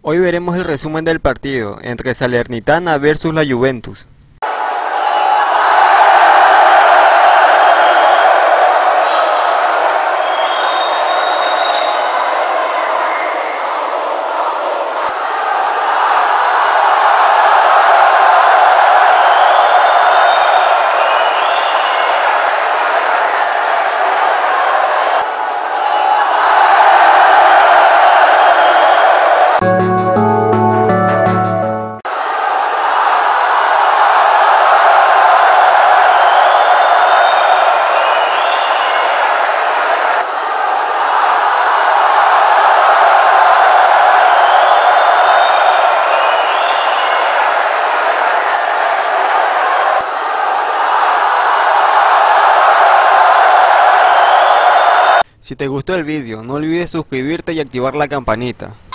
Hoy veremos el resumen del partido entre Salernitana versus la Juventus. Si te gustó el vídeo, no olvides suscribirte y activar la campanita.